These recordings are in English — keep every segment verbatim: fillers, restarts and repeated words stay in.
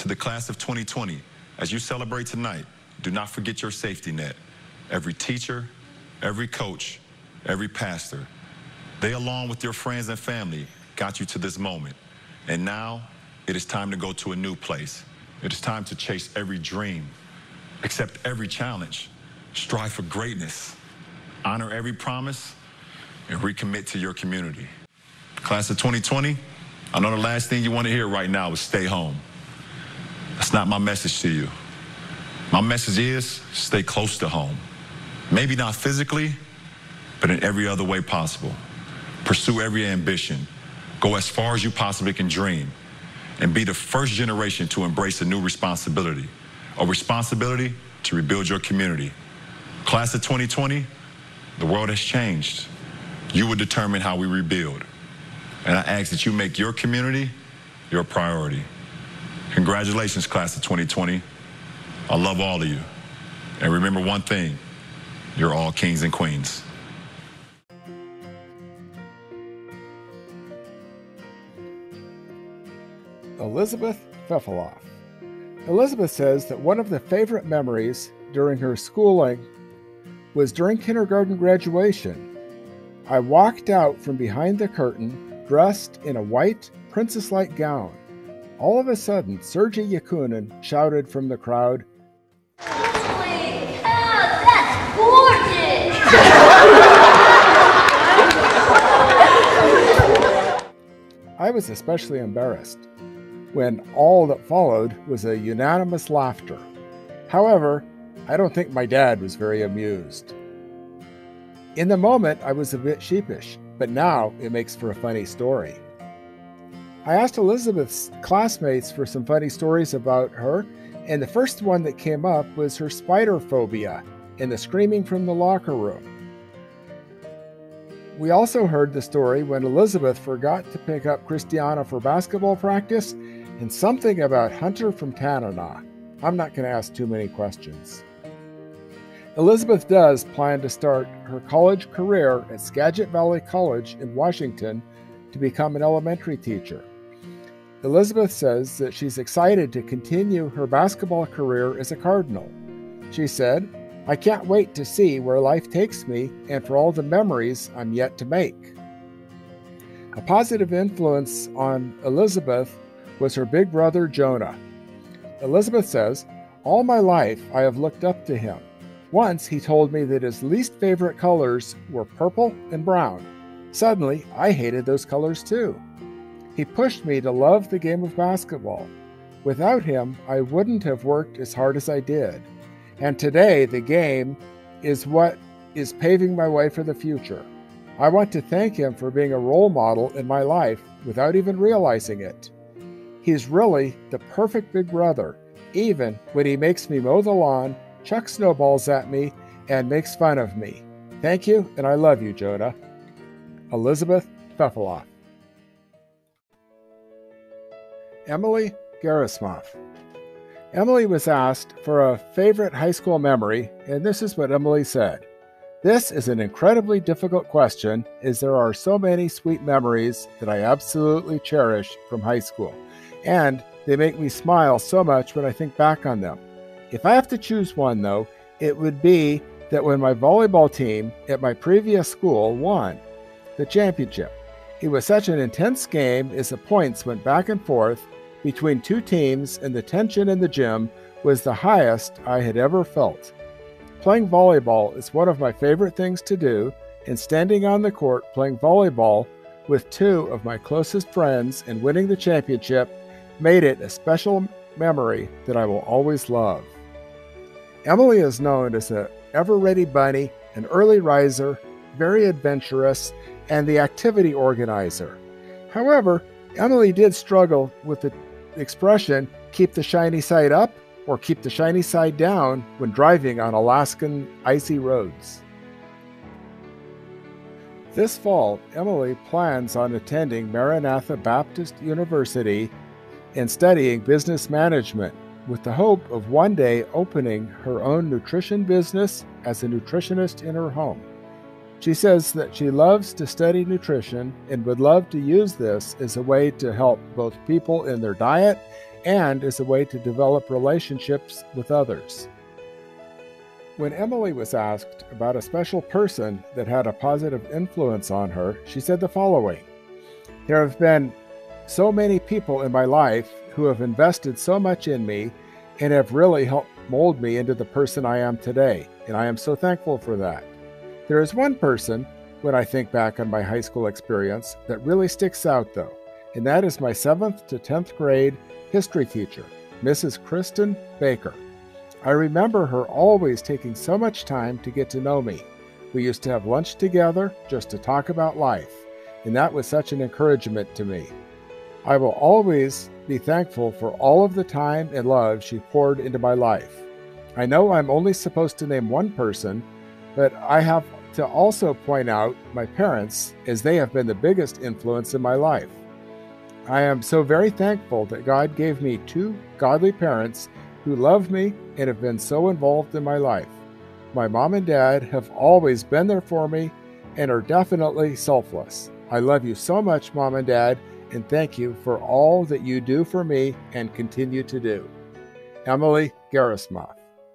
To the class of twenty twenty, as you celebrate tonight, do not forget your safety net. Every teacher, every coach, every pastor, they along with your friends and family got you to this moment. And now it is time to go to a new place. It is time to chase every dream, accept every challenge, strive for greatness, honor every promise, and recommit to your community. Class of twenty twenty, I know the last thing you want to hear right now is stay home. That's not my message to you. My message is stay close to home. Maybe not physically, but in every other way possible. Pursue every ambition. Go as far as you possibly can dream. And be the first generation to embrace a new responsibility, a responsibility to rebuild your community. Class of twenty twenty, the world has changed. You will determine how we rebuild. And I ask that you make your community your priority. Congratulations, class of twenty twenty. I love all of you. And remember one thing, you're all kings and queens. Elizabeth Fefeloff. Elizabeth says that one of the favorite memories during her schooling was during kindergarten graduation. I walked out from behind the curtain dressed in a white princess-like gown. All of a sudden, Sergei Yakunin shouted from the crowd, "Holy cow, that's gorgeous!" I was especially embarrassed when all that followed was a unanimous laughter. However, I don't think my dad was very amused. In the moment, I was a bit sheepish, but now it makes for a funny story. I asked Elizabeth's classmates for some funny stories about her, and the first one that came up was her spider phobia and the screaming from the locker room. We also heard the story when Elizabeth forgot to pick up Christiana for basketball practice and something about Hunter from Tanana. I'm not going to ask too many questions. Elizabeth does plan to start her college career at Skagit Valley College in Washington to become an elementary teacher. Elizabeth says that she's excited to continue her basketball career as a Cardinal. She said, "I can't wait to see where life takes me and for all the memories I'm yet to make." A positive influence on Elizabeth was her big brother, Jonah. Elizabeth says, "All my life I have looked up to him. Once he told me that his least favorite colors were purple and brown. Suddenly, I hated those colors too. He pushed me to love the game of basketball. Without him, I wouldn't have worked as hard as I did. And today, the game is what is paving my way for the future. I want to thank him for being a role model in my life without even realizing it. He's really the perfect big brother, even when he makes me mow the lawn, chucks snowballs at me, and makes fun of me. Thank you, and I love you, Jonah." Elizabeth Fefeloff. Emily Gerasimoff. Emily was asked for a favorite high school memory, and this is what Emily said. "This is an incredibly difficult question, as there are so many sweet memories that I absolutely cherish from high school, and they make me smile so much when I think back on them. If I have to choose one, though, it would be that when my volleyball team at my previous school won the championship. It was such an intense game as the points went back and forth between two teams, and the tension in the gym was the highest I had ever felt. Playing volleyball is one of my favorite things to do, and standing on the court playing volleyball with two of my closest friends and winning the championship made it a special memory that I will always love." Emily is known as an ever-ready bunny, an early riser, very adventurous, and the activity organizer. However, Emily did struggle with the expression, "keep the shiny side up" or "keep the shiny side down" when driving on Alaskan icy roads. This fall, Emily plans on attending Maranatha Baptist University and studying business management with the hope of one day opening her own nutrition business as a nutritionist in her home. She says that she loves to study nutrition and would love to use this as a way to help both people in their diet and as a way to develop relationships with others. When Emily was asked about a special person that had a positive influence on her, she said the following: "There have been so many people in my life who have invested so much in me and have really helped mold me into the person I am today, and I am so thankful for that. There is one person, when I think back on my high school experience, that really sticks out though, and that is my seventh to tenth grade history teacher, Missus Kristen Baker. I remember her always taking so much time to get to know me. We used to have lunch together just to talk about life, and that was such an encouragement to me. I will always be thankful for all of the time and love she poured into my life. I know I'm only supposed to name one person, but I have to also point out my parents, as they have been the biggest influence in my life. I am so very thankful that God gave me two godly parents who love me and have been so involved in my life. My mom and dad have always been there for me and are definitely selfless. I love you so much, Mom and Dad, and thank you for all that you do for me and continue to do." Emily Garismoff.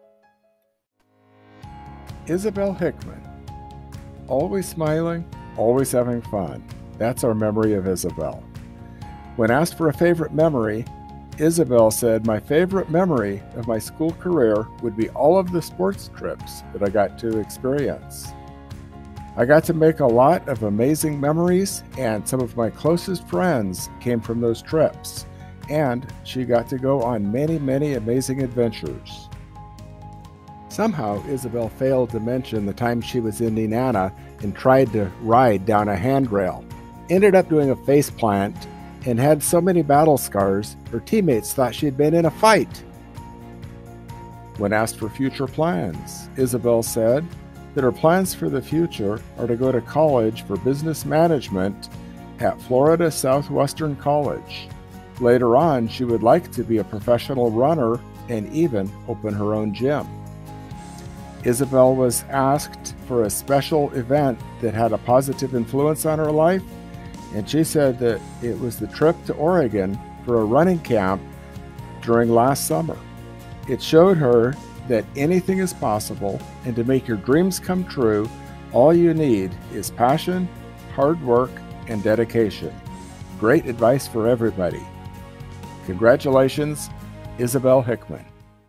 Isabel Hickman. Always smiling, always having fun. That's our memory of Isabel. When asked for a favorite memory, Isabel said, "My favorite memory of my school career would be all of the sports trips that I got to experience. I got to make a lot of amazing memories, and some of my closest friends came from those trips, and she got to go on many, many amazing adventures." Somehow, Isabel failed to mention the time she was in Nenana and tried to ride down a handrail, ended up doing a face plant, and had so many battle scars, her teammates thought she'd been in a fight. When asked for future plans, Isabel said that her plans for the future are to go to college for business management at Florida Southwestern College. Later on, she would like to be a professional runner and even open her own gym. Isabel was asked for a special event that had a positive influence on her life, and she said that it was the trip to Oregon for a running camp during last summer. It showed her that anything is possible, and to make your dreams come true, all you need is passion, hard work, and dedication. Great advice for everybody. Congratulations, Isabel Hickman.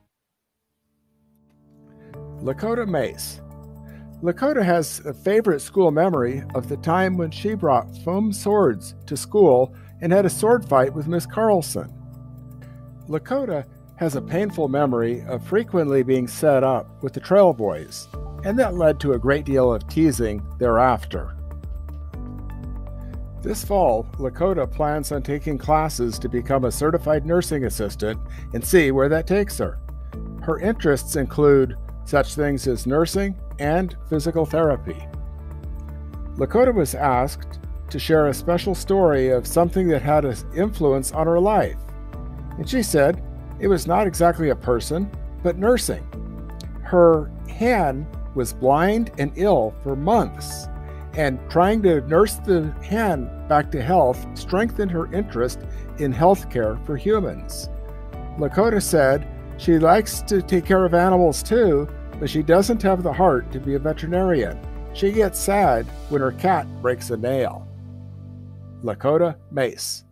Lakota Mace. Lakota has a favorite school memory of the time when she brought foam swords to school and had a sword fight with Miss Carlson. Lakota has a painful memory of frequently being set up with the Trail Boys, and that led to a great deal of teasing thereafter. This fall, Lakota plans on taking classes to become a certified nursing assistant and see where that takes her. Her interests include such things as nursing and physical therapy. Lakota was asked to share a special story of something that had an influence on her life, and she said it was not exactly a person, but nursing. Her hen was blind and ill for months, and trying to nurse the hen back to health strengthened her interest in healthcare for humans. Lakota said she likes to take care of animals too, but she doesn't have the heart to be a veterinarian. She gets sad when her cat breaks a nail. Lakota Mace.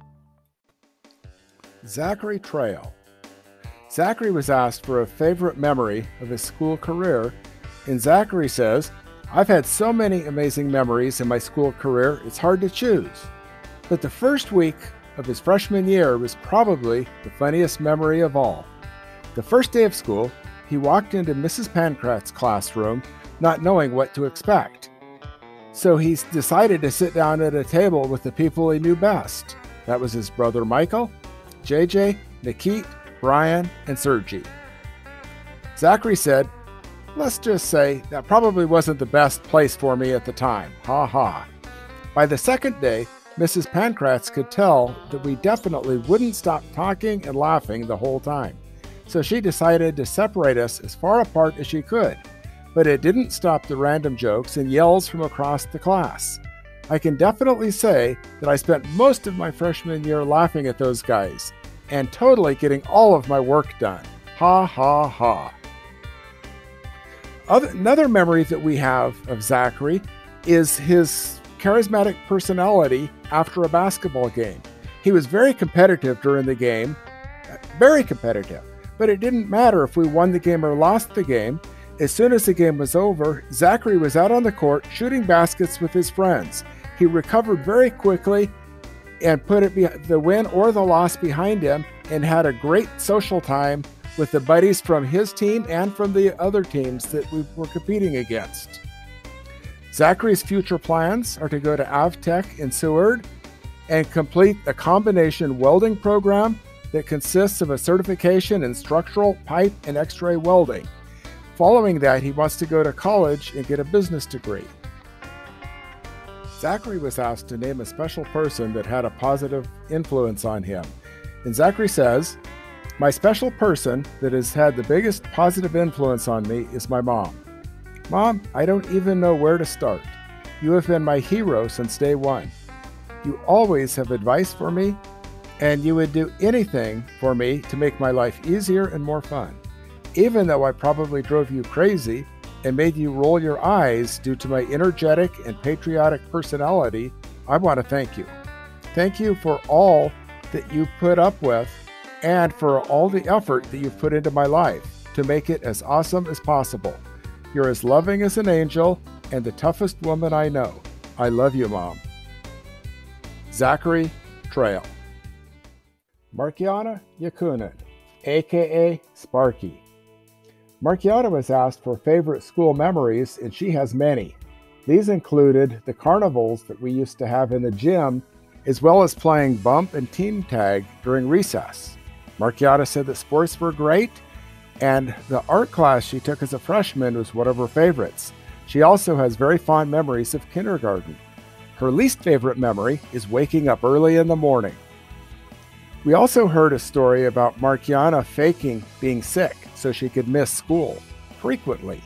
Zachary Trail. Zachary was asked for a favorite memory of his school career, and Zachary says, "I've had so many amazing memories in my school career, it's hard to choose. But the first week of his freshman year was probably the funniest memory of all. The first day of school, he walked into Missus Pankrat's classroom not knowing what to expect. So he decided to sit down at a table with the people he knew best. That was his brother Michael, J J, Nikit, Brian, and Sergi. Zachary said, "Let's just say that probably wasn't the best place for me at the time. Ha ha." By the second day, Missus Pankratz could tell that we definitely wouldn't stop talking and laughing the whole time. So she decided to separate us as far apart as she could, but it didn't stop the random jokes and yells from across the class. I can definitely say that I spent most of my freshman year laughing at those guys, and totally getting all of my work done. Ha ha ha. Other, another memory that we have of Zachary is his charismatic personality after a basketball game. He was very competitive during the game, very competitive, but it didn't matter if we won the game or lost the game. As soon as the game was over, Zachary was out on the court shooting baskets with his friends. He recovered very quickly and put it be- the win or the loss behind him and had a great social time with the buddies from his team and from the other teams that we were competing against. Zachary's future plans are to go to Avtech in Seward and complete a combination welding program that consists of a certification in structural, pipe, and X-ray welding. Following that, he wants to go to college and get a business degree. Zachary was asked to name a special person that had a positive influence on him. And Zachary says, "My special person that has had the biggest positive influence on me is my mom. Mom, I don't even know where to start. You have been my hero since day one. You always have advice for me, and you would do anything for me to make my life easier and more fun. Even though I probably drove you crazy and made you roll your eyes due to my energetic and patriotic personality, I want to thank you. Thank you for all that you put up with and for all the effort that you've put into my life to make it as awesome as possible. You're as loving as an angel and the toughest woman I know. I love you, Mom." Zachary Trail. Markiana Yakunin, aka Sparky. Markiana was asked for favorite school memories, and she has many. These included the carnivals that we used to have in the gym, as well as playing bump and team tag during recess. Markiana said that sports were great, and the art class she took as a freshman was one of her favorites. She also has very fond memories of kindergarten. Her least favorite memory is waking up early in the morning. We also heard a story about Markiana faking being sick so she could miss school frequently.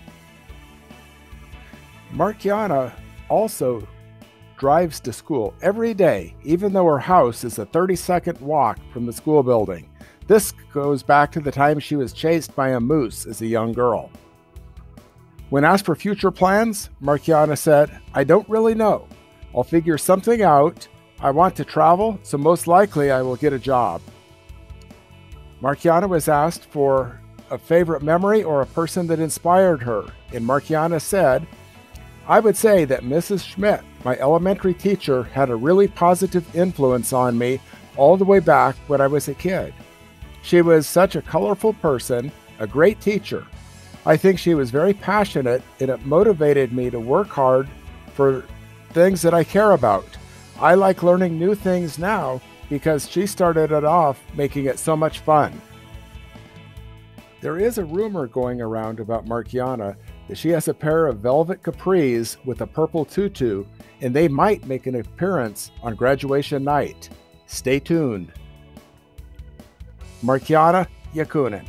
Markiana also drives to school every day, even though her house is a thirty-second walk from the school building. This goes back to the time she was chased by a moose as a young girl. When asked for future plans, Markiana said, "I don't really know. I'll figure something out. I want to travel, so most likely I will get a job." Markiana was asked for a favorite memory or a person that inspired her, and Markiana said, "I would say that Missus Schmidt, my elementary teacher, had a really positive influence on me all the way back when I was a kid. She was such a colorful person, a great teacher. I think she was very passionate, and it motivated me to work hard for things that I care about. I like learning new things now because she started it off making it so much fun." There is a rumor going around about Markiana that she has a pair of velvet capris with a purple tutu, and they might make an appearance on graduation night. Stay tuned. Markiana Yakunin.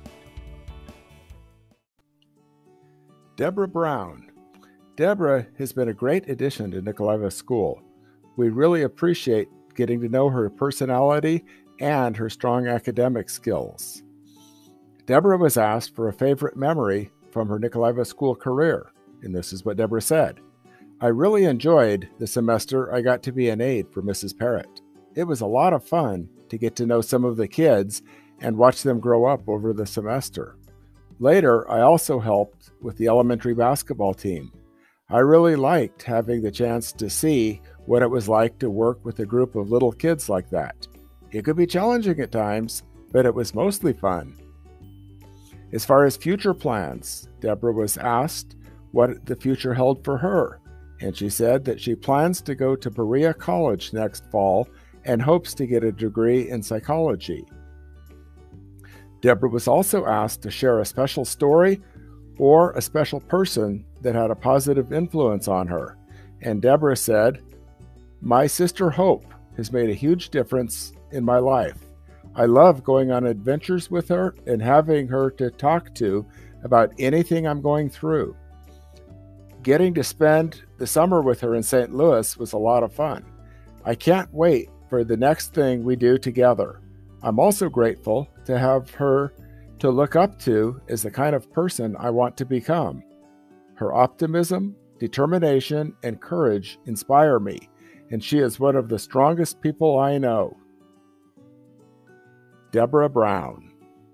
Deborah Brown. Deborah has been a great addition to Nikolaiva School. We really appreciate getting to know her personality and her strong academic skills. Deborah was asked for a favorite memory from her Nikolaiva School career, and this is what Deborah said. "I really enjoyed the semester I got to be an aide for Missus Parrott. It was a lot of fun to get to know some of the kids and watch them grow up over the semester. Later, I also helped with the elementary basketball team. I really liked having the chance to see what it was like to work with a group of little kids like that. It could be challenging at times, but it was mostly fun." As far as future plans, Deborah was asked what the future held for her, and she said that she plans to go to Berea College next fall and hopes to get a degree in psychology. Deborah was also asked to share a special story or a special person that had a positive influence on her, and Deborah said, "My sister Hope has made a huge difference in my life. I love going on adventures with her and having her to talk to about anything I'm going through. Getting to spend the summer with her in Saint Louis was a lot of fun. I can't wait for the next thing we do together. I'm also grateful to have her to look up to as the kind of person I want to become. Her optimism, determination, and courage inspire me, and she is one of the strongest people I know. Deborah Brown.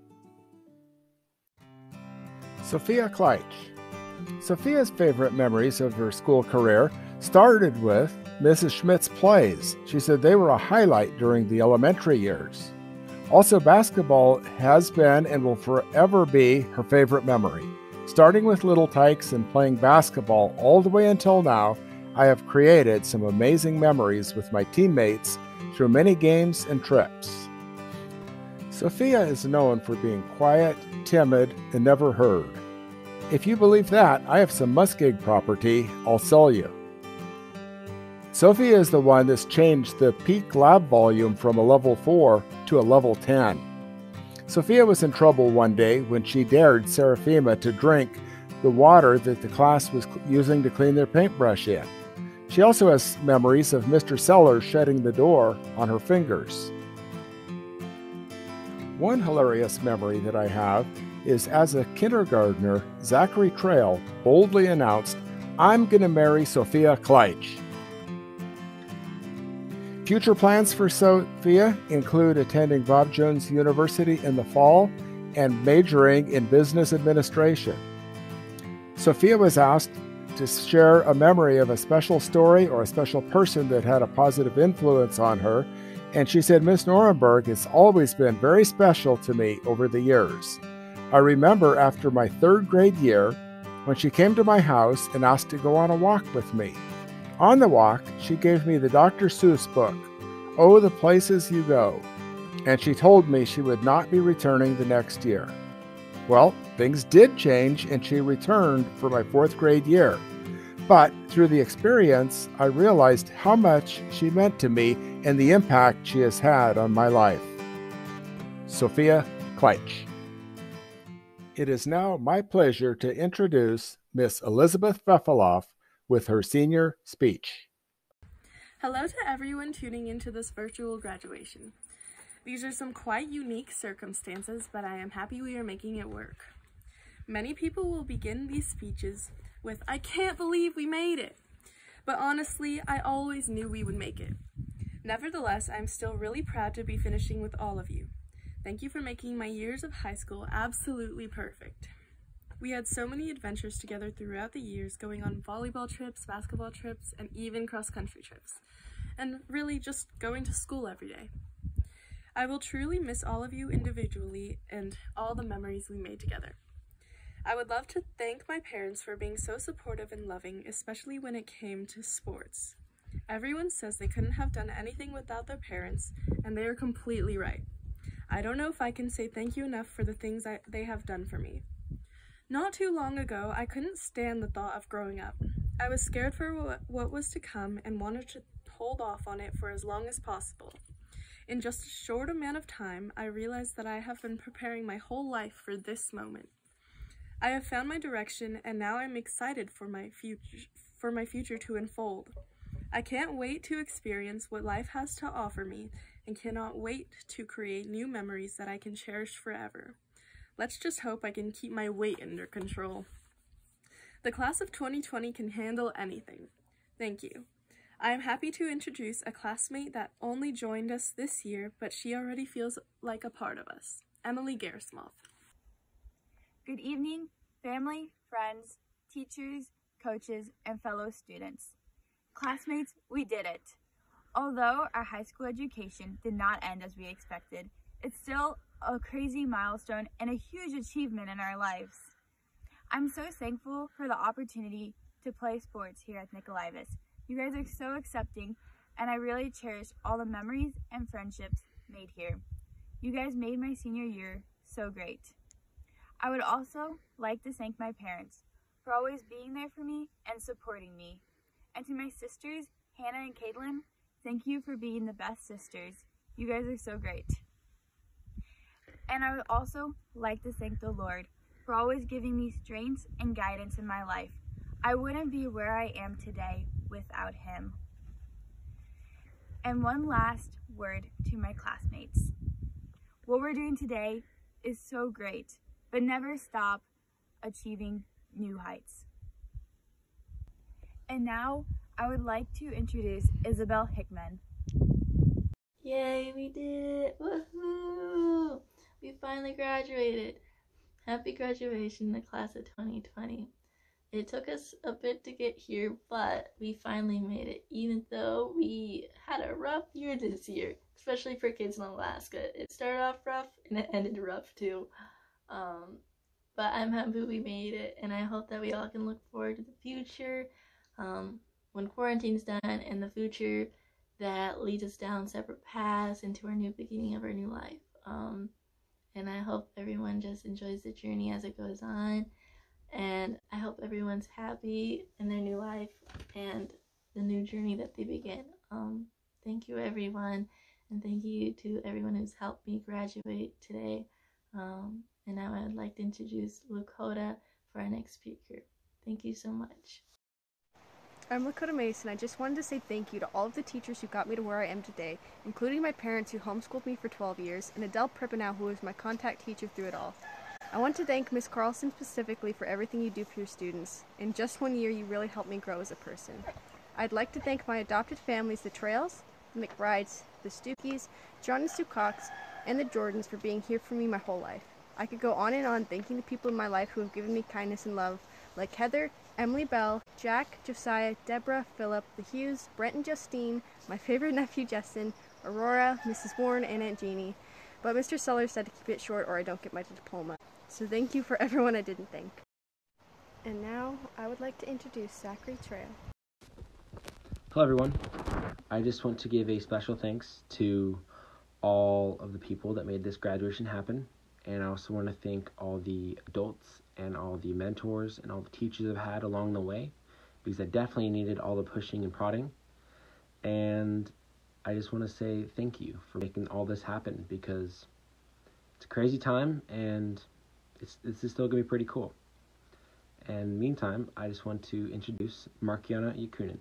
Sophia Kleitch. Sophia's favorite memories of her school career started with Missus Schmidt's plays. She said they were a highlight during the elementary years. Also, basketball has been and will forever be her favorite memory. Starting with Little Tykes and playing basketball all the way until now, I have created some amazing memories with my teammates through many games and trips. Sophia is known for being quiet, timid, and never heard. If you believe that, I have some muskeg property I'll sell you. Sophia is the one that's changed the peak lab volume from a level four to a level ten. Sophia was in trouble one day when she dared Seraphima to drink the water that the class was using to clean their paintbrush in. She also has memories of Mister Sellers shutting the door on her fingers. One hilarious memory that I have is as a kindergartner, Zachary Trail boldly announced, "I'm going to marry Sophia Kleitch." Future plans for Sophia include attending Bob Jones University in the fall and majoring in business administration. Sophia was asked to share a memory of a special story or a special person that had a positive influence on her, and she said, "Miss Nuremberg has always been very special to me over the years. I remember after my third grade year when she came to my house and asked to go on a walk with me. On the walk, she gave me the Doctor Seuss book, Oh, the Places You Go, and she told me she would not be returning the next year. Well, things did change and she returned for my fourth grade year. But through the experience, I realized how much she meant to me and the impact she has had on my life." Sophia Kleitch. It is now my pleasure to introduce Miss Elizabeth Vefeloff with her senior speech. Hello to everyone tuning into this virtual graduation. These are some quite unique circumstances, but I am happy we are making it work. Many people will begin these speeches with, "I can't believe we made it." But honestly, I always knew we would make it. Nevertheless, I'm still really proud to be finishing with all of you. Thank you for making my years of high school absolutely perfect. We had so many adventures together throughout the years, going on volleyball trips, basketball trips, and even cross-country trips. And really just going to school every day. I will truly miss all of you individually and all the memories we made together. I would love to thank my parents for being so supportive and loving, especially when it came to sports. Everyone says they couldn't have done anything without their parents, and they are completely right. I don't know if I can say thank you enough for the things I, they have done for me. Not too long ago, I couldn't stand the thought of growing up. I was scared for what, what was to come and wanted to hold off on it for as long as possible. In just a short amount of time, I realized that I have been preparing my whole life for this moment. I have found my direction, and now I'm excited for my future, for my future to unfold. I can't wait to experience what life has to offer me, and cannot wait to create new memories that I can cherish forever. Let's just hope I can keep my weight under control. The class of twenty twenty can handle anything. Thank you. I am happy to introduce a classmate that only joined us this year, but she already feels like a part of us, Emily Garesmoth. Good evening, family, friends, teachers, coaches, and fellow students. Classmates, we did it. Although our high school education did not end as we expected, it's still a crazy milestone and a huge achievement in our lives. I'm so thankful for the opportunity to play sports here at Nicolaitis. You guys are so accepting, and I really cherish all the memories and friendships made here. You guys made my senior year so great. I would also like to thank my parents for always being there for me and supporting me. And to my sisters, Hannah and Caitlin, thank you for being the best sisters. You guys are so great. And I would also like to thank the Lord for always giving me strength and guidance in my life. I wouldn't be where I am today without Him. And one last word to my classmates. What we're doing today is so great, but never stop achieving new heights. And now I would like to introduce Isabel Hickman. Yay, we did it! Woohoo! We finally graduated. Happy graduation, the class of twenty twenty. It took us a bit to get here, but we finally made it, even though we had a rough year this year, especially for kids in Alaska. It started off rough and it ended rough too. Um, but I'm happy we made it, and I hope that we all can look forward to the future um, when quarantine's done, and the future that leads us down separate paths into our new beginning of our new life. Um, and I hope everyone just enjoys the journey as it goes on. And I hope everyone's happy in their new life and the new journey that they begin. Um, thank you, everyone. And thank you to everyone who's helped me graduate today. Um, and now I would like to introduce Lakota for our next speaker. Thank you so much. I'm Lakota Mason. I just wanted to say thank you to all of the teachers who got me to where I am today, including my parents who homeschooled me for twelve years, and Adele Prippenow, who was my contact teacher through it all. I want to thank Miz Carlson specifically for everything you do for your students. In just one year, you really helped me grow as a person. I'd like to thank my adopted families, the Trails, the McBrides, the Stukeys, John and Sue Cox, and the Jordans for being here for me my whole life. I could go on and on thanking the people in my life who have given me kindness and love, like Heather, Emily Bell, Jack, Josiah, Deborah, Philip, the Hughes, Brent and Justine, my favorite nephew Justin, Aurora, Missus Warren, and Aunt Jeannie. But Mister Sellers said to keep it short or I don't get my diploma. So thank you for everyone I didn't thank. And now I would like to introduce Zachary Trail. Hello everyone. I just want to give a special thanks to all of the people that made this graduation happen. And I also want to thank all the adults and all the mentors and all the teachers I've had along the way, because I definitely needed all the pushing and prodding. And I just want to say thank you for making all this happen, because it's a crazy time and it's, this is still going to be pretty cool. And meantime, I just want to introduce Markiana Yakunin.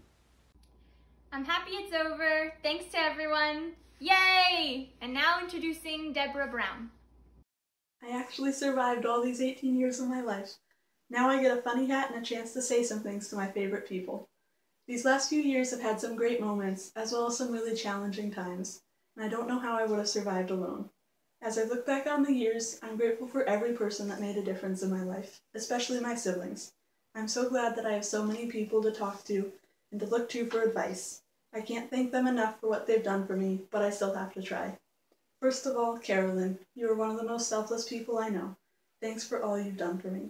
I'm happy it's over. Thanks to everyone. Yay! And now introducing Deborah Brown. I actually survived all these eighteen years of my life. Now I get a funny hat and a chance to say some things to my favorite people. These last few years have had some great moments, as well as some really challenging times, and I don't know how I would have survived alone. As I look back on the years, I'm grateful for every person that made a difference in my life, especially my siblings. I'm so glad that I have so many people to talk to and to look to for advice. I can't thank them enough for what they've done for me, but I still have to try. First of all, Carolyn, you are one of the most selfless people I know. Thanks for all you've done for me.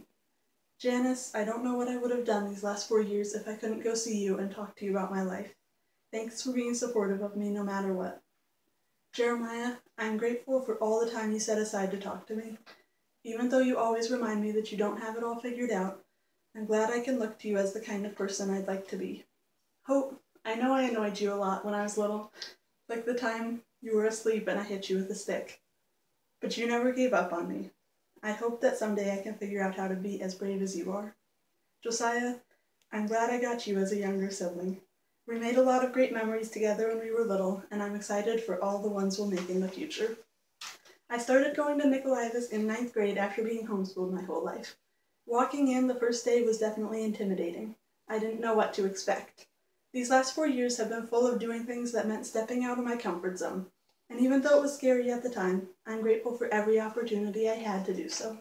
Janice, I don't know what I would have done these last four years if I couldn't go see you and talk to you about my life. Thanks for being supportive of me no matter what. Jeremiah, I'm grateful for all the time you set aside to talk to me. Even though you always remind me that you don't have it all figured out, I'm glad I can look to you as the kind of person I'd like to be. Hope, I know I annoyed you a lot when I was little, like the time you were asleep and I hit you with a stick. But you never gave up on me. I hope that someday I can figure out how to be as brave as you are. Josiah, I'm glad I got you as a younger sibling. We made a lot of great memories together when we were little, and I'm excited for all the ones we'll make in the future. I started going to Nicolaitis in ninth grade after being homeschooled my whole life. Walking in the first day was definitely intimidating. I didn't know what to expect. These last four years have been full of doing things that meant stepping out of my comfort zone, and even though it was scary at the time, I'm grateful for every opportunity I had to do so.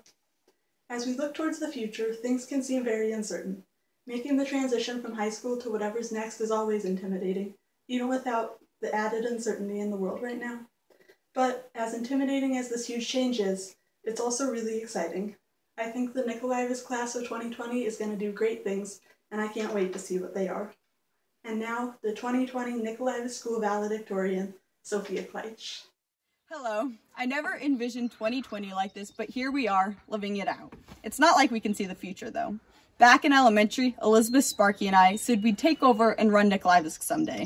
As we look towards the future, things can seem very uncertain. Making the transition from high school to whatever's next is always intimidating, even without the added uncertainty in the world right now. But as intimidating as this huge change is, it's also really exciting. I think the Nicolaitis class of twenty twenty is going to do great things, and I can't wait to see what they are. And now, the twenty twenty Nicolaitis School valedictorian, Sophia Kleitsch. Hello. I never envisioned twenty twenty like this, but here we are, living it out. It's not like we can see the future, though. Back in elementary, Elizabeth, Sparky, and I said we'd take over and run Nicolaitis someday.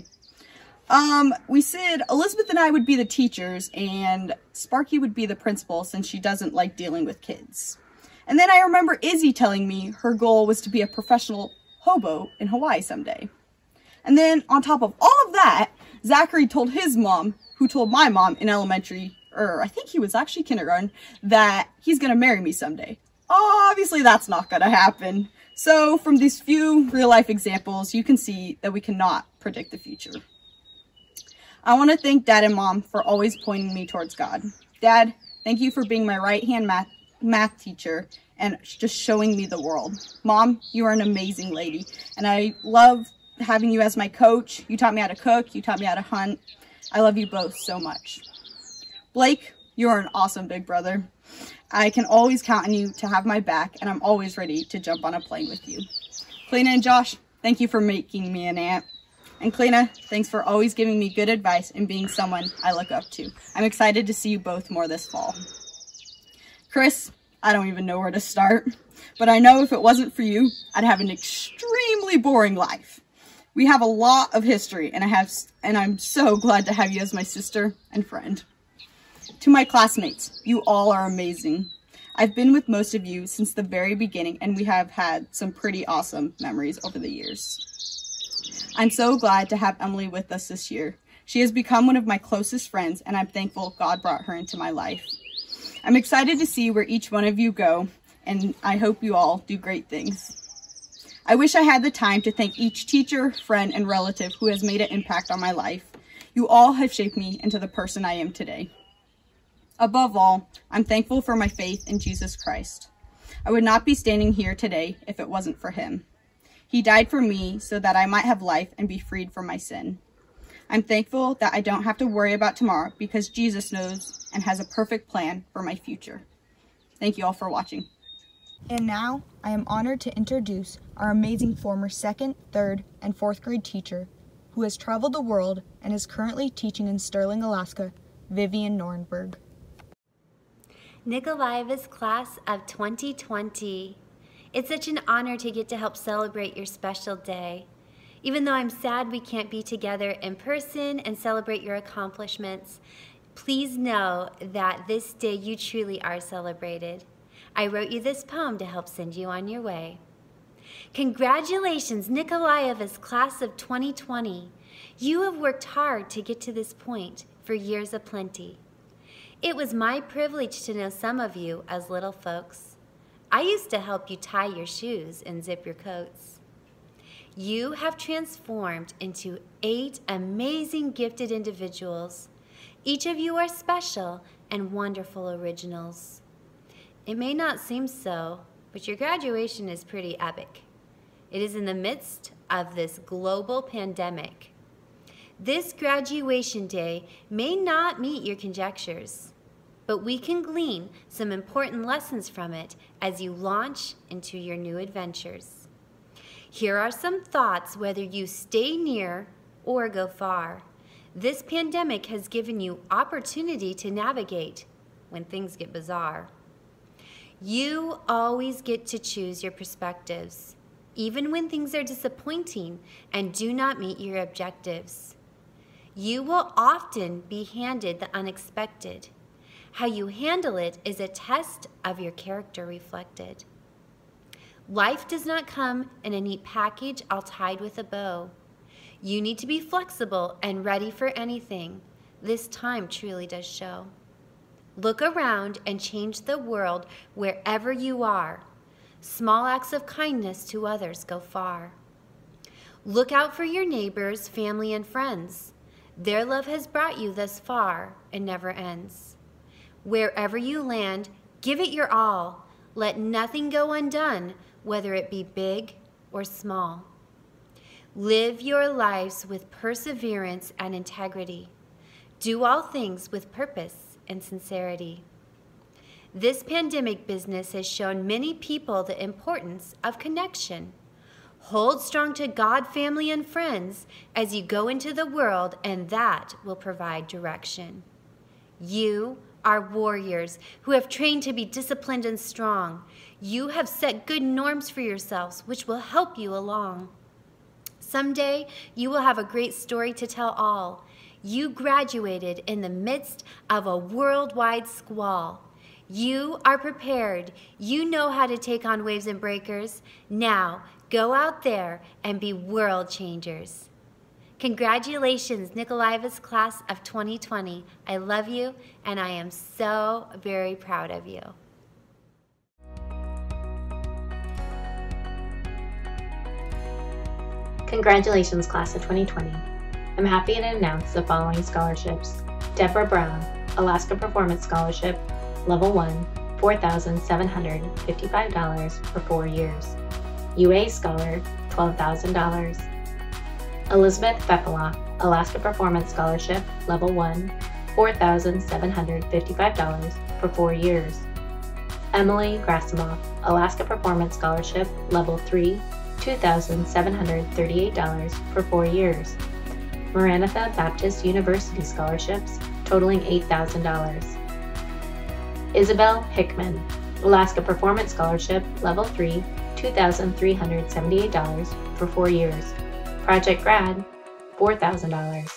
Um, we said Elizabeth and I would be the teachers, and Sparky would be the principal since she doesn't like dealing with kids. And then I remember Izzy telling me her goal was to be a professional hobo in Hawaii someday. And then, on top of all of that, Zachary told his mom, who told my mom in elementary, or I think he was actually kindergarten, that he's gonna marry me someday. Obviously that's not gonna happen. So from these few real life examples, you can see that we cannot predict the future. I want to thank Dad and Mom for always pointing me towards God. Dad, thank you for being my right-hand math, math teacher and just showing me the world. Mom, you are an amazing lady, and I love having you as my coach. You taught me how to cook. You taught me how to hunt. I love you both so much. Blake, you are an awesome big brother. I can always count on you to have my back, and I'm always ready to jump on a plane with you. Clena and Josh, thank you for making me an aunt. And Clena, thanks for always giving me good advice and being someone I look up to. I'm excited to see you both more this fall. Chris, I don't even know where to start, but I know if it wasn't for you, I'd have an extremely boring life. We have a lot of history, and I have, and I'm so glad to have you as my sister and friend. To my classmates, you all are amazing. I've been with most of you since the very beginning, and we have had some pretty awesome memories over the years. I'm so glad to have Emily with us this year. She has become one of my closest friends, and I'm thankful God brought her into my life. I'm excited to see where each one of you go, and I hope you all do great things. I wish I had the time to thank each teacher, friend, and relative who has made an impact on my life. You all have shaped me into the person I am today. Above all, I'm thankful for my faith in Jesus Christ. I would not be standing here today if it wasn't for him. He died for me so that I might have life and be freed from my sin. I'm thankful that I don't have to worry about tomorrow because Jesus knows and has a perfect plan for my future. Thank you all for watching. And now, I am honored to introduce our amazing former second, third, and fourth grade teacher who has traveled the world and is currently teaching in Sterling, Alaska, Vivian Nornberg. Nikolaev's class of twenty twenty. It's such an honor to get to help celebrate your special day. Even though I'm sad we can't be together in person and celebrate your accomplishments, please know that this day you truly are celebrated. I wrote you this poem to help send you on your way. Congratulations, Nikolaev's class of twenty twenty. You have worked hard to get to this point for years aplenty. It was my privilege to know some of you as little folks. I used to help you tie your shoes and zip your coats. You have transformed into eight amazing gifted individuals. Each of you are special and wonderful originals. It may not seem so, but your graduation is pretty epic. It is in the midst of this global pandemic. This graduation day may not meet your conjectures, but we can glean some important lessons from it as you launch into your new adventures. Here are some thoughts whether you stay near or go far. This pandemic has given you opportunity to navigate when things get bizarre. You always get to choose your perspectives, even when things are disappointing and do not meet your objectives. You will often be handed the unexpected. How you handle it is a test of your character reflected. Life does not come in a neat package all tied with a bow. You need to be flexible and ready for anything. This time truly does show. Look around and change the world wherever you are. Small acts of kindness to others go far. Look out for your neighbors, family, and friends. Their love has brought you thus far and never ends. Wherever you land, give it your all. Let nothing go undone, whether it be big or small. Live your lives with perseverance and integrity. Do all things with purpose and sincerity. This pandemic business has shown many people the importance of connection. Hold strong to God, family, and friends as you go into the world, and that will provide direction. You are warriors who have trained to be disciplined and strong. You have set good norms for yourselves, which will help you along. Someday, you will have a great story to tell all. You graduated in the midst of a worldwide squall. You are prepared. You know how to take on waves and breakers. Now, go out there and be world changers. Congratulations, Nikolaevas class of twenty twenty. I love you, and I am so very proud of you. Congratulations, class of twenty twenty. I'm happy to announce the following scholarships. Deborah Brown, Alaska Performance Scholarship, Level one, four thousand seven hundred fifty-five dollars for four years. U A Scholar, twelve thousand dollars. Elizabeth Fefela, Alaska Performance Scholarship, Level one, four thousand seven hundred fifty-five dollars for four years. Emily Grasimoff, Alaska Performance Scholarship, Level three, two thousand seven hundred thirty-eight dollars for four years. Maranatha Baptist University Scholarships, totaling eight thousand dollars. Isabel Hickman, Alaska Performance Scholarship, Level three, two thousand three hundred seventy-eight dollars for four years. Project Grad, four thousand dollars.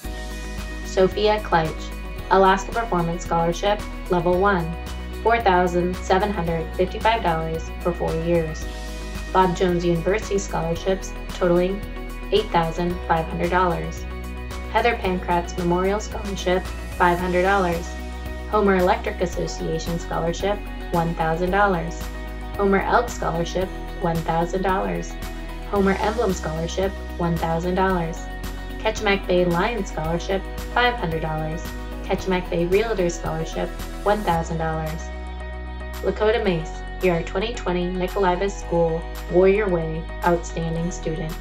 Sophia Kleitch, Alaska Performance Scholarship, Level one, four thousand seven hundred fifty-five dollars for four years. Bob Jones University Scholarships, totaling eight thousand five hundred dollars. Heather Pankratz Memorial Scholarship, five hundred dollars. Homer Electric Association Scholarship, one thousand dollars. Homer Elk Scholarship, one thousand dollars. Homer Emblem Scholarship, one thousand dollars. Ketchimack Bay Lions Scholarship, five hundred dollars. Ketchimack Bay Realtors Scholarship, one thousand dollars. Lakota Mace, you're our twenty twenty Nikolaevas School Warrior Way Outstanding Student.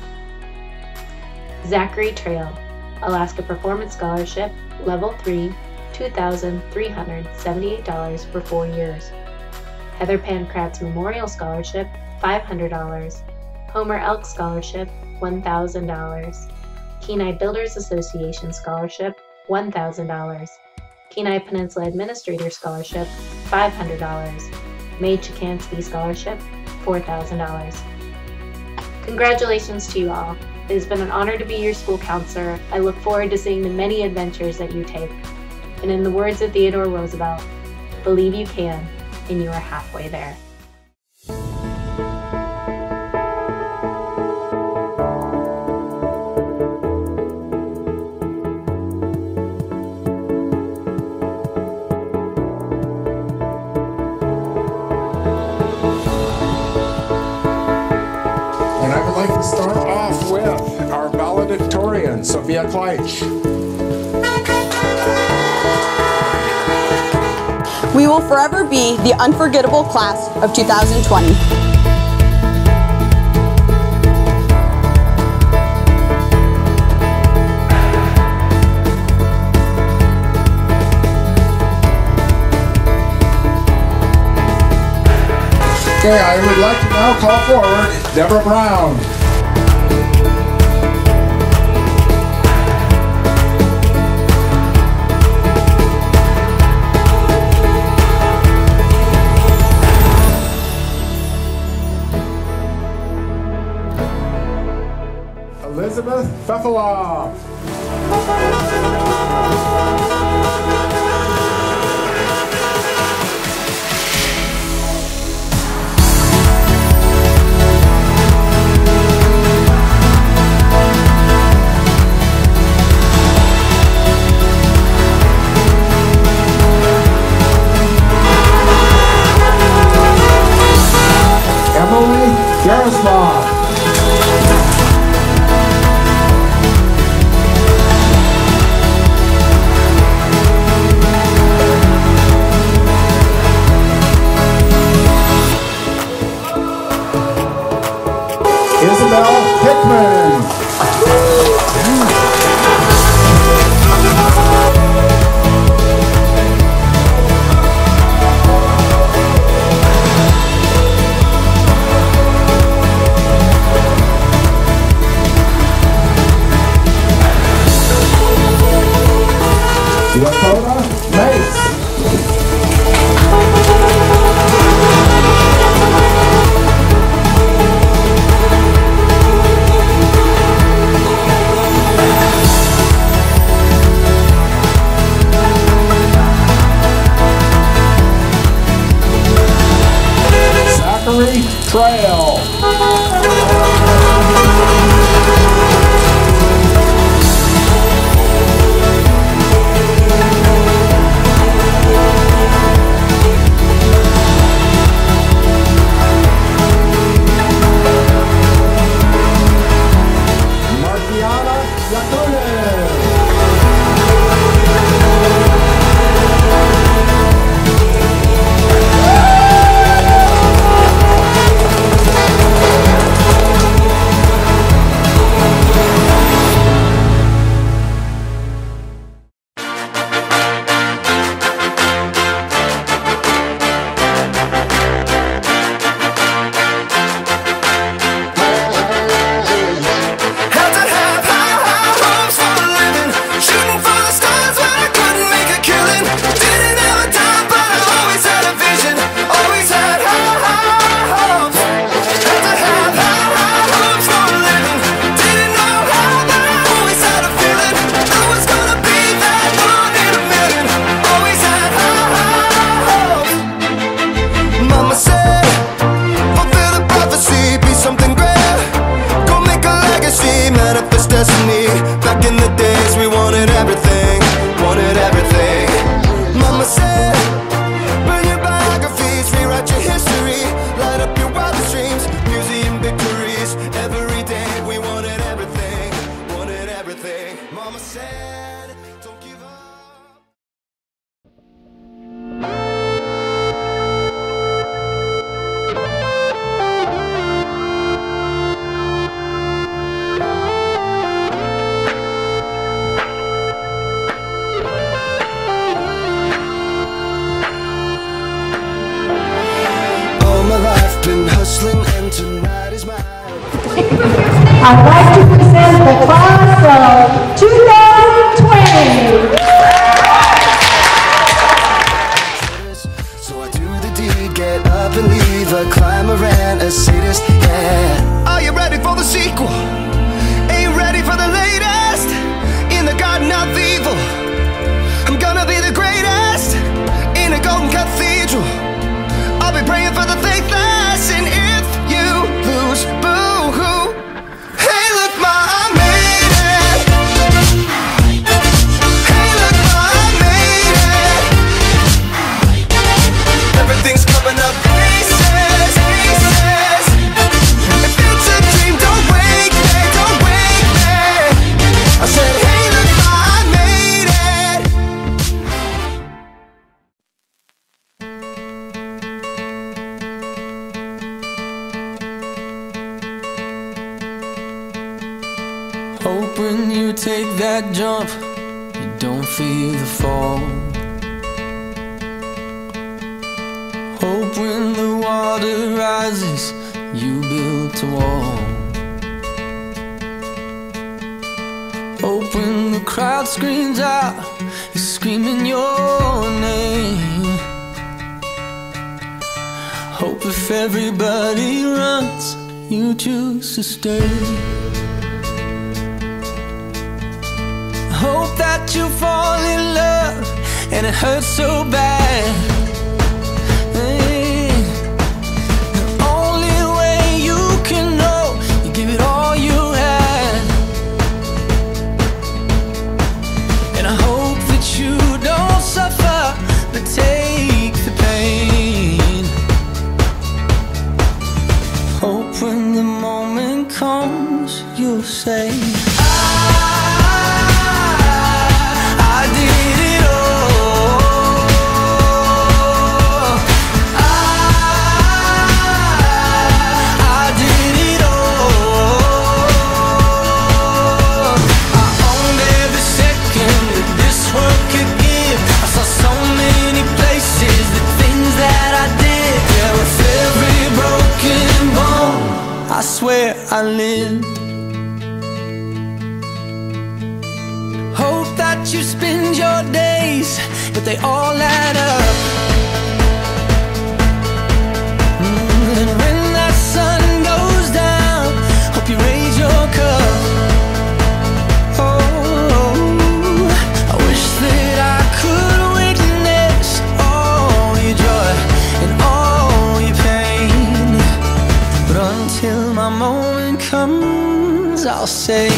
Zachary Trail, Alaska Performance Scholarship, Level three, two thousand three hundred seventy-eight dollars for four years. Heather Pankratz Memorial Scholarship, five hundred dollars. Homer Elk Scholarship, one thousand dollars. Kenai Builders Association Scholarship, one thousand dollars. Kenai Peninsula Administrator Scholarship, five hundred dollars. Mae Chikansky Scholarship, four thousand dollars. Congratulations to you all. It has been an honor to be your school counselor. I look forward to seeing the many adventures that you take. And in the words of Theodore Roosevelt, believe you can, and you are halfway there. And I would like to start off with our valedictorian, Sophia Kleitch. We will forever be the unforgettable class of two thousand twenty. Okay, I would like to now call forward Deborah Brown. Elizabeth Fefela. Emily Gerasmov. Isabel Hickman. Lakota Mace. Zachary Trail. I'd like to present the class of two thousand twenty. So I do the deed, get up and leave, a climber and a sadist, yeah. Are you ready for the sequel? Ain't ready for the latest? In the garden of evil, I'm gonna be the greatest. In a golden cathedral, I'll be praying for the faithless. And if you lose, boo-hoo. Hey, look, ma, I made it. Hey, look, ma, I made it. Everything's coming up pieces, pieces. If it's a dream, don't wake me, don't wake me. I said, hey, look, ma, I made it. Hope when you take that jump, you don't feel the fall. Hope when the water rises, you build a wall. Hope when the crowd screams out, you're screaming your name. Hope if everybody runs, you choose to stay. Hope that you fall in love and it hurts so bad. Hey, the only way you can know, you give it all you had. And I hope that you don't suffer, but take the pain. Hope when the moment comes, you'll say, I swear I lived. Hope that you spend your days, but they all add up. Mm, and when that sun goes down, hope you raise your cup. Oh, I wish that I could witness all your joy and all your pain, but until my moment comes, I'll say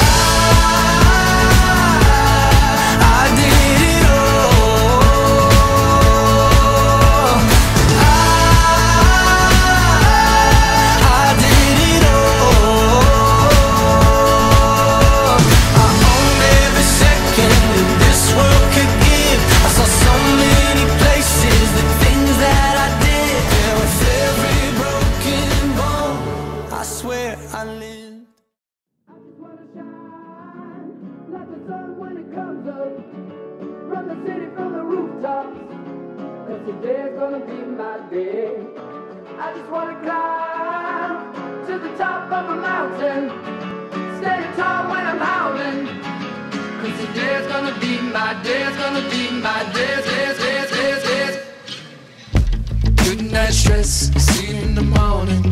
today's gonna be my day. I just wanna climb to the top of a mountain, standing tall when I'm howling. Cause today's gonna be my day, it's gonna be my day, days, days, days, days. Good night stress, see you in the morning.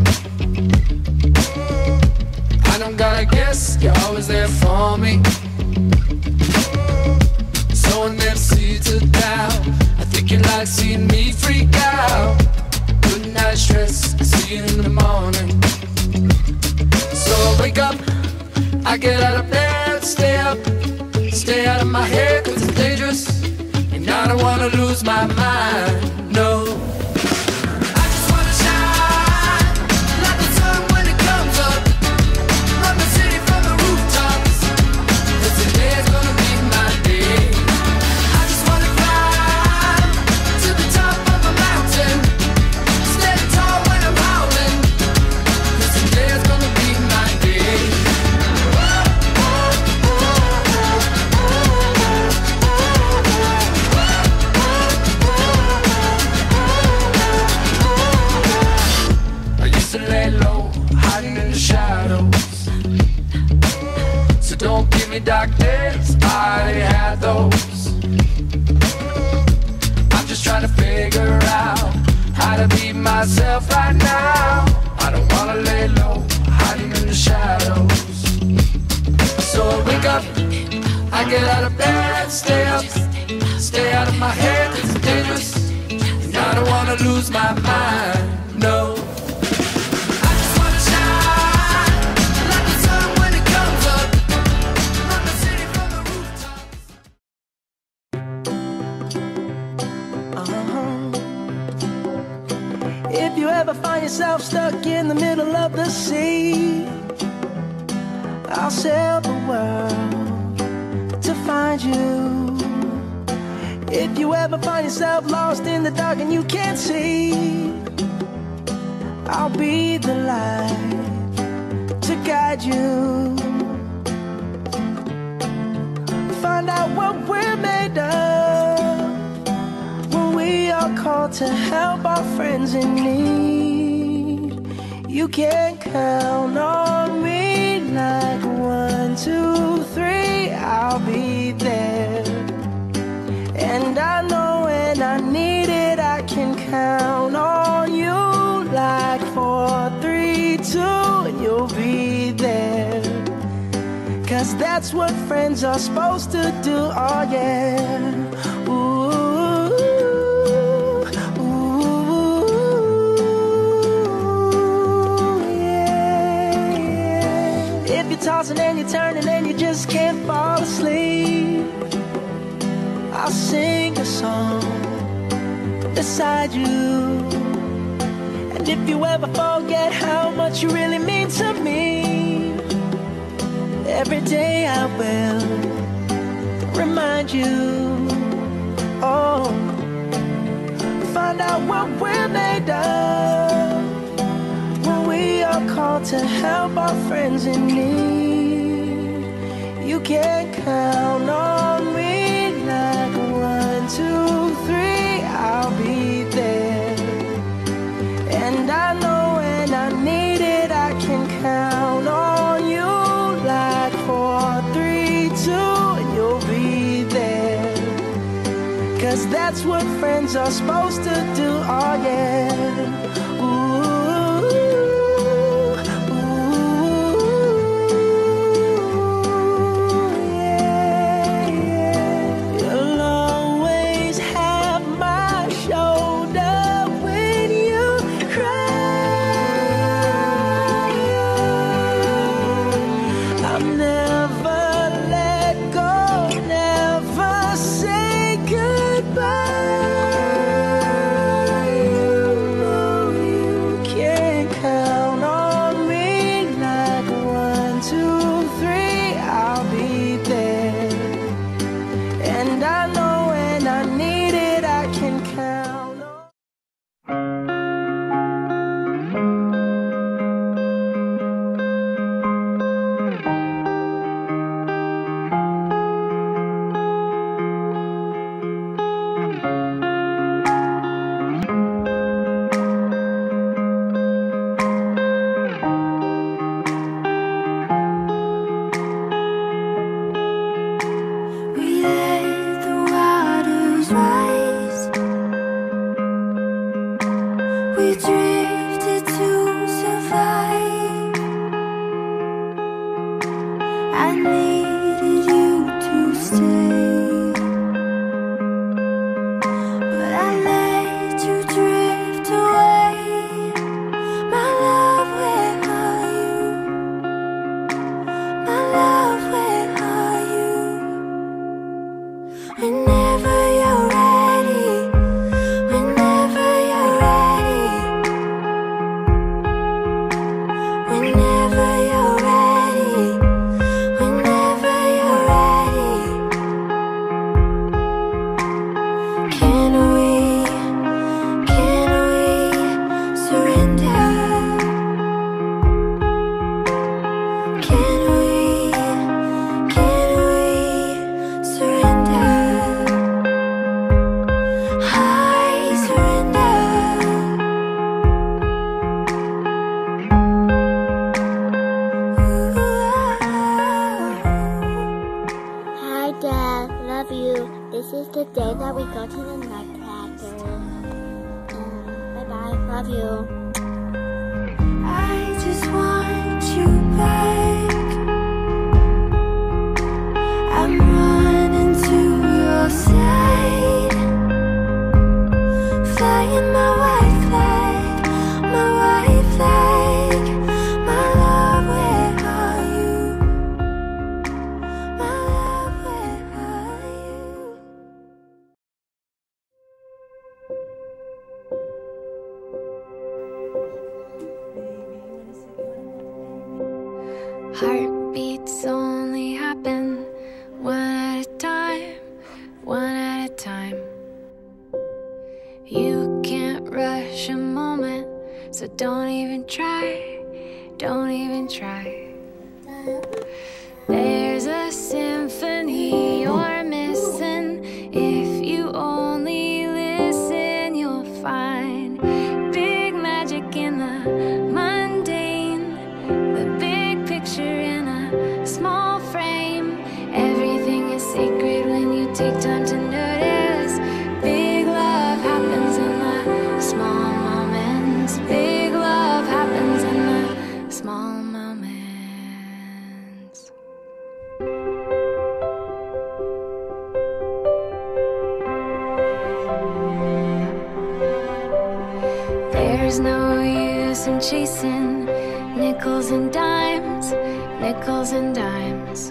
I don't gotta guess, you're always there for me. Sowing them seeds of doubt, I think you like seeing me freak out. Good night stress, see you in the morning. So I wake up, I get out of bed, stay up, stay out of my head cause it's dangerous. And I don't wanna lose my mind, no. I just wanna shine like the sun when it comes up, run the city from the rooftops, cause today's gonna be my day. figure out how to be myself right now. I don't wanna lay low, hiding in the shadows. So I wake up, I get out of bed, stay up, stay out of my head, it's dangerous. And I don't wanna lose my mind, no. I just wanna shine like the sun when it comes up. Run the city from the rooftops. Uh-huh. If you ever find yourself stuck in the middle of the sea, I'll sail the world to find you. If you ever find yourself lost in the dark and you can't see, I'll be the light to guide you. Find out what we're made of when we are called to help our friends in need. You can count on me like one, two, three, I'll be there. And I know when I need it, I can count on you like four, three, two, and you'll be there. Cause that's what friends are supposed to do, oh yeah. Ooh, ooh, yeah, yeah. If you're tossing and you're turning and you just can't fall asleep, I'll sing a song beside you. And if you ever forget how much you really mean to me, every day I will remind you. Oh, find out what we're made of when we are called to help our friends in need. You can count on me like one, two, three, I'll be there. And I know when I need it, I can count on you like four, three, two, and you'll be there. Cause that's what friends are supposed to do, oh yeah. Ooh, Whenever you're ready, whenever you're ready, love you. I just want you back. I'm running to your side, flying my white flag, my white flag. My love, where are you? My love, where are you? Heartbeats only happen one at a time, one at a time. You can't rush a moment, so don't even try, don't even try. There's a symphony you're missing. If you only listen, you'll find big magic in the mundane, the big picture in a small frame. Everything is sacred when you take time to notice. Big love happens in the small moments. Big love happens in the small moments. There's no use in chasing nickels and dimes, nickels and dimes.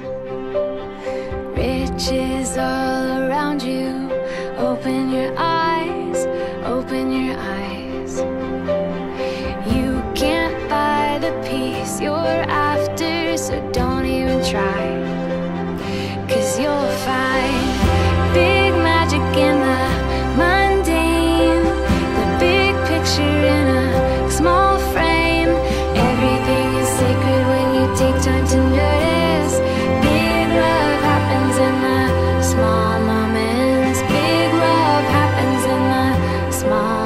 Riches all around you. Open your eyes, open your eyes. You can't buy the peace you're after, so don't even try. 'Cause you'll find big magic in the mundane, the big picture in a small frame. Everything is sacred when you take time to notice. Big love happens in the small moments. Big love happens in the small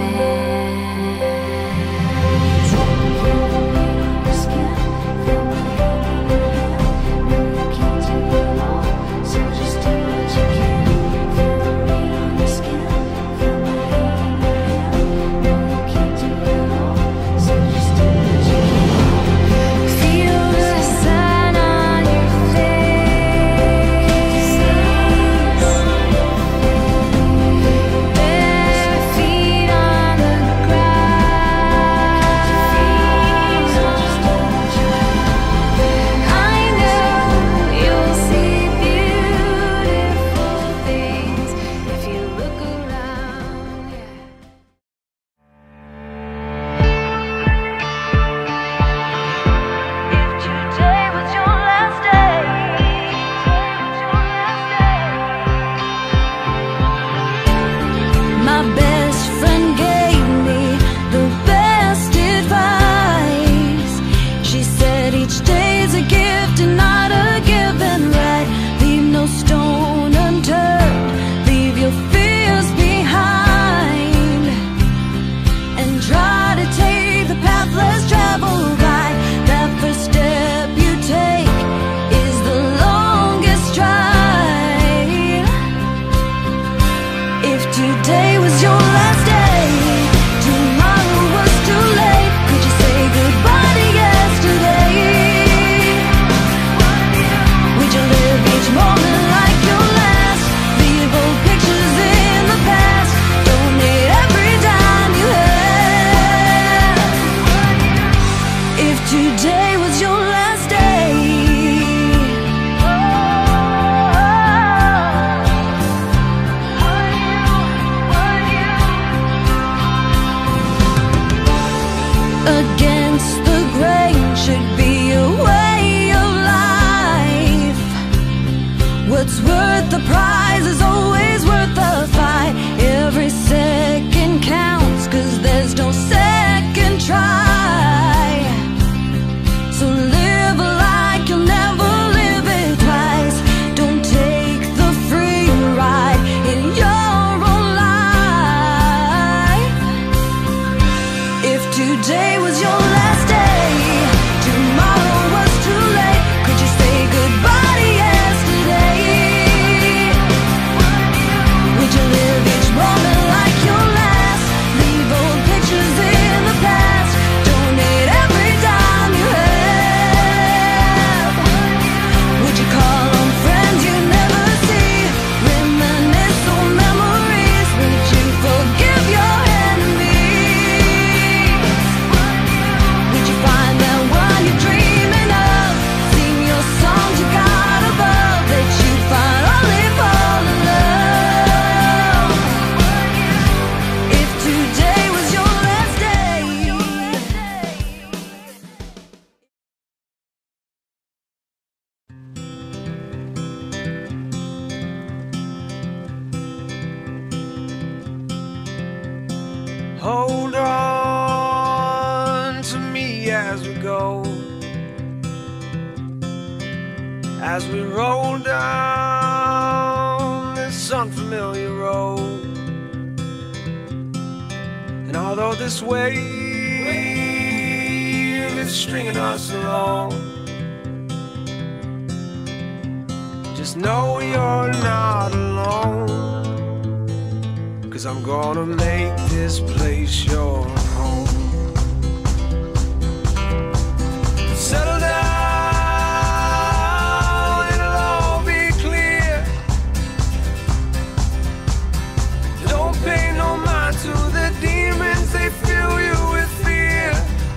moments. So just do what you can. Feel the rain on your skin. Feel my hand in your hand. No, you can't do it all. So just do what you can. Feel the sun on your face. Bare feet on the ground. I know you'll see beautiful things if you look around. Today was your last day. My best friend gave me the best advice. She said each day's a gift and not a given right. Leave no stone unturned, leave your fears behind, and try to take the path less traveled by. That first step you take is the longest stride. If today was your last day, tomorrow was too late. Could you say goodbye to yesterday? Would you live each moment like your last? Leave old pictures in the past. Donate every dime you had. If today was your last day, against the grain should be a way of life. What's worth the prize is always worth the fight. Every second counts, 'cause there's no second try. So live like you'll never live it twice. Don't take the free ride in your own life. If today was your last day, tomorrow was too late. Could you say goodbye to yesterday? Would you live each moment like your last? Leave old pictures in Hold on to me as we go, as we roll down this unfamiliar road. And although this wave is stringing us along, just know you're not alone, 'cause I'm gonna make this place your home. Settle down, it'll all be clear. Don't pay no mind to the demons, they fill you with fear.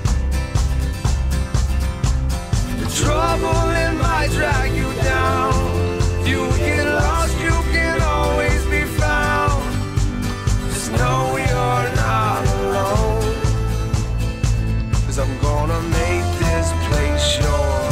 The trouble, it might drag you down. You get lost, you can always be found. Just know you're not alone, 'cause I'm gonna make this place your home.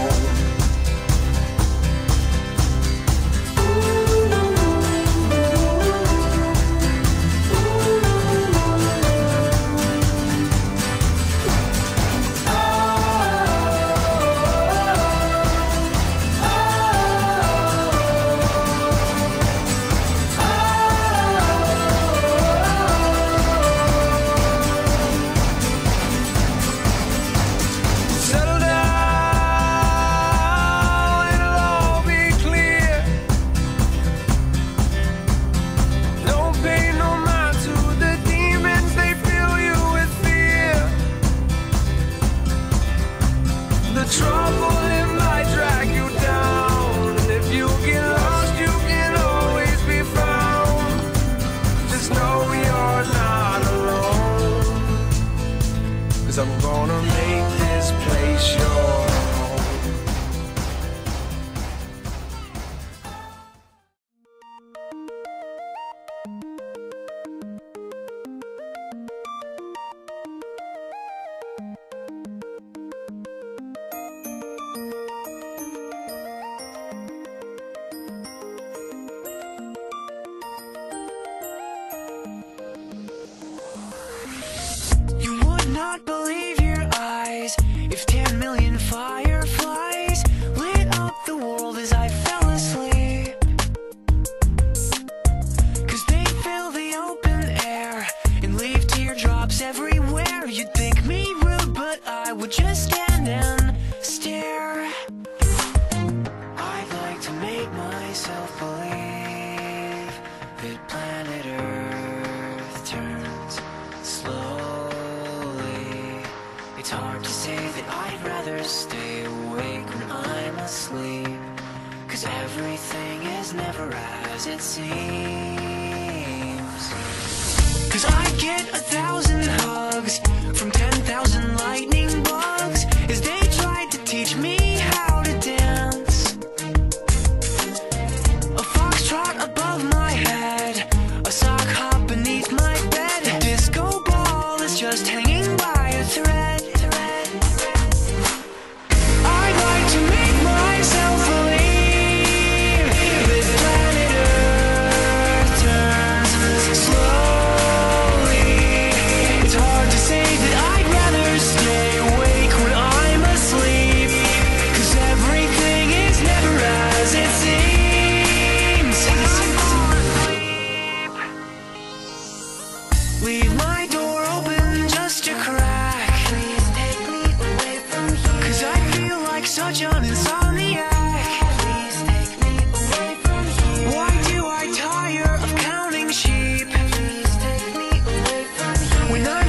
Settle down, it'll all be clear. Don't pay no mind to the demons, they fill you with fear. The trouble, it might drag you down, and if you get lost, you can always be found. Just know you're not alone, 'cause I'm gonna make this place your home. You would not believe your eyes if ten million fireflies lit up the world as I fell asleep. 'Cause they fill the open air and leave teardrops everywhere. You'd think me rude, but I would just stand and stare. I'd like to make myself believe that planet Earth turns slowly. It's hard to say that I'd rather stay awake when I'm asleep, 'cause everything is never as it seems. 'Cause I get a thousand hugs from ten thousand lightning bugs as they tried to teach me how to dance. A foxtrot above my head, a sock hop beneath my bed, a disco ball is just hanging by a thread. I'd like to make myself believe that planet Earth turns slowly. It's hard to say that I'd rather stay awake when I'm asleep, 'cause everything is never as it seems. Leave my door open just a crack. Please take me away from here, 'cause I feel like such an insomniac. Please take me away from here. Why do I tire of counting sheep? Please take me away from here. When I